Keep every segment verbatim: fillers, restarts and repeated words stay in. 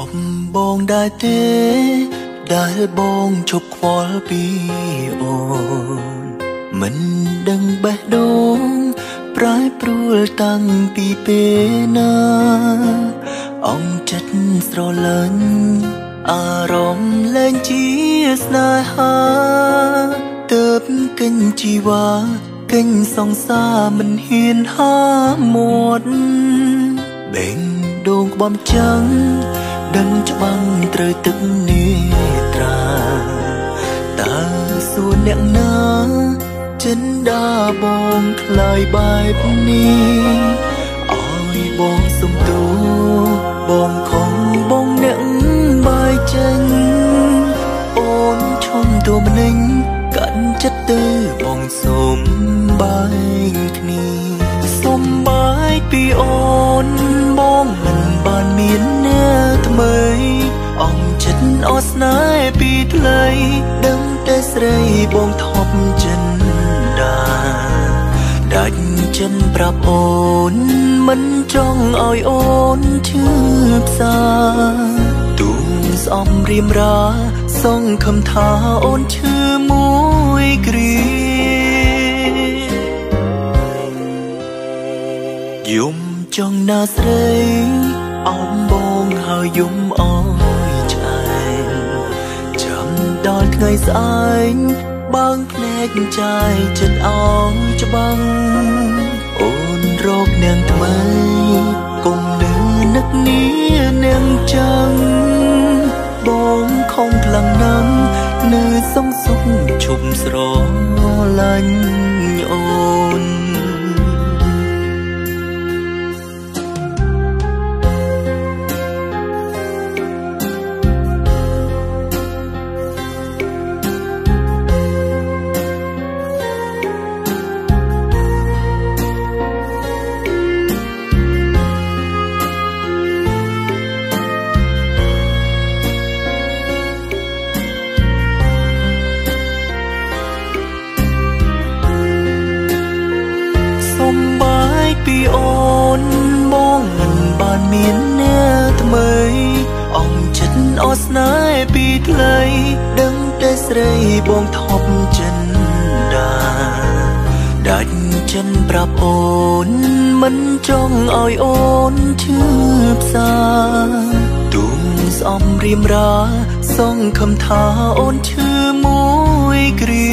บបង ដែរទេដែលបងជប់ខ្វល់ពីអូនមិនដឹងបេះដូងប្រែប្រួលតាំងពីពេលណាអង្គចិត្តស្រលាញ់អារម្មណ៍លែងជាស្នេហាទើបកិញ្ចជីវ៉ាកិញ្ចសង្សារមិនហ៊ានហាមាត់បេងដូងក្បំចាំងដឹងច្បាំងត្រូវទឹកនេត្រាតើសួរអ្នកណាចិនដាបងខ្លាយបែបនេះអើយបងសុំទោបងខំបងអ្នកបាយចេញអូនឈុំតួម្នេញកាត់ចិត្តទៅបងសុំបាយគ្នាសុំបាយពីអូនបងមិនបានមានអ្នកថ្មីអង្គចិត្តអស្នេហ៍ពីថ្លៃដឹងតែស្រីបងថប់ចិនដាដាច់ចិនប្រាប់អូនមិនចង់ឲ្យអូនឈឺផ្សាទូងស្អំរៀមរាសងខំថាអូនឈឺមួយគ្រាយំចង់ណាស្រីអោបបងហើយយំអើយឆ្អែងចាំដល់ថ្ងៃស្អែកបើងភ្នែកចាយចិត្តអោយច្បាំងអូនរកនាងថ្មីកុំនៅនឹកនេះនាងចឹងបងខំខ្លាំងណាស់នៅសងសុខឈប់ស្រឡាញ់អូនពីអូនបងមិនបានមានអ្នកថ្មីអង្គចិត្តអស្នេហ៍ពីថ្លៃដឹងតែស្រីបងថប់ចិនដាដាច់ចិនប្រាប់អូនមិនចង់ឲ្យអូនឈឺផ្សាទូងស្អំរៀមរាសងខំថាអូនឈឺមួយគ្រា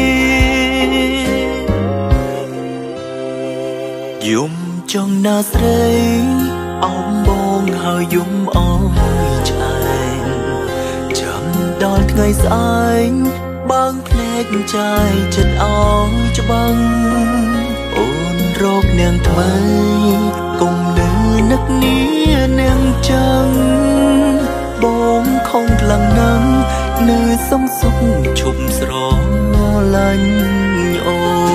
យំចង់ណាស្រីអោបបងហើយយំអើយឆ្អែងចាំដល់ថ្ងៃស្អែកបើងភ្នែកចាយចិត្តអោយច្បាំងអូនរកនាងថ្មីកុំនៅនឹកនេះនាងចឹងបងខំខ្លាំងណាស់នៅសងសុខឈប់ស្រឡាញ់អូន